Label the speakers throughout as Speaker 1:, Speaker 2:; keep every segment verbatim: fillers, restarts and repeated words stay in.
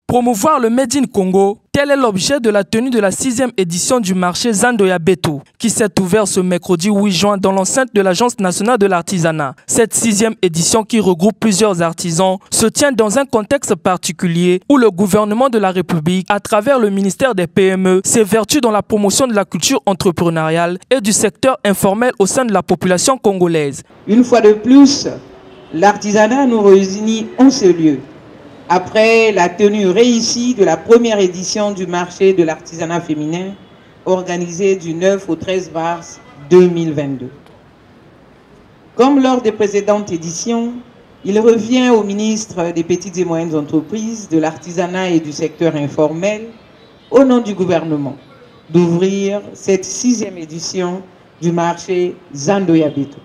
Speaker 1: Promouvoir le Made in Congo, tel est l'objet de la tenue de la sixième édition du marché Zandoya Beto, qui s'est ouvert ce mercredi huit juin dans l'enceinte de l'Agence nationale de l'artisanat. Cette sixième édition, qui regroupe plusieurs artisans, se tient dans un contexte particulier où le gouvernement de la République, à travers le ministère des P M E, s'évertue dans la promotion de la culture entrepreneuriale et du secteur informel au sein de la population congolaise.
Speaker 2: Une fois de plus, l'artisanat nous réunit en ce lieu. Après la tenue réussie de la première édition du marché de l'artisanat féminin, organisée du neuf au treize mars deux mille vingt-deux. Comme lors des précédentes éditions, il revient au ministre des Petites et Moyennes Entreprises, de l'artisanat et du secteur informel, au nom du gouvernement, d'ouvrir cette sixième édition du marché Zandoya Beto.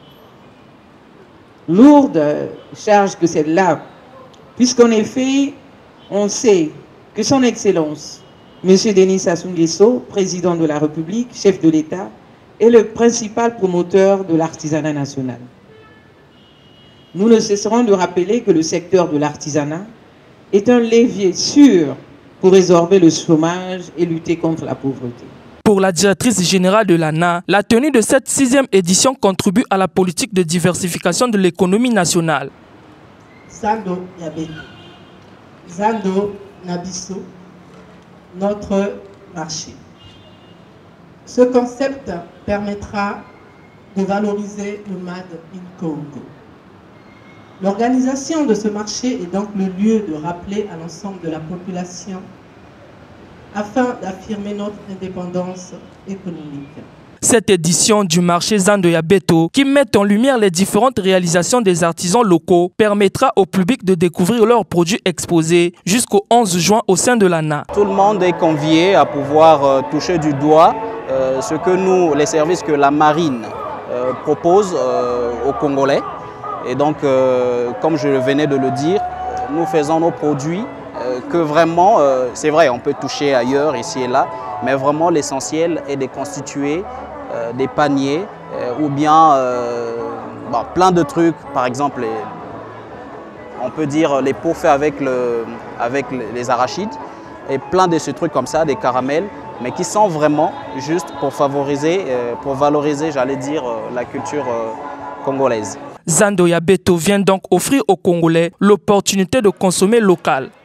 Speaker 2: Lourde charge que celle-là, puisqu'en effet, on sait que son Excellence, M. Denis Sassou Nguesso, président de la République, chef de l'État, est le principal promoteur de l'artisanat national. Nous ne cesserons de rappeler que le secteur de l'artisanat est un levier sûr pour résorber le chômage et lutter contre la pauvreté.
Speaker 1: Pour la directrice générale de l'A N A, la tenue de cette sixième édition contribue à la politique de diversification de l'économie nationale.
Speaker 3: Zando Yabeto, Zando Nabiso, notre marché. Ce concept permettra de valoriser le Made in Congo. L'organisation de ce marché est donc le lieu de rappeler à l'ensemble de la population afin d'affirmer notre indépendance économique.
Speaker 1: Cette édition du marché Zandoya Beto, qui met en lumière les différentes réalisations des artisans locaux, permettra au public de découvrir leurs produits exposés jusqu'au onze juin au sein de l'A N A.
Speaker 4: Tout le monde est convié à pouvoir euh, toucher du doigt euh, ce que nous, les services que la marine euh, propose euh, aux Congolais. Et donc, euh, comme je venais de le dire, nous faisons nos produits euh, que vraiment, euh, c'est vrai, on peut toucher ailleurs, ici et là, mais vraiment l'essentiel est de constituer euh, des paniers euh, ou bien euh, bon, plein de trucs, par exemple, les, on peut dire les pots faits avec, le, avec les arachides et plein de ces trucs comme ça, des caramels, mais qui sont vraiment juste pour favoriser, euh, pour valoriser, j'allais dire, euh, la culture euh, congolaise.
Speaker 1: Zandoya Beto vient donc offrir aux Congolais l'opportunité de consommer local.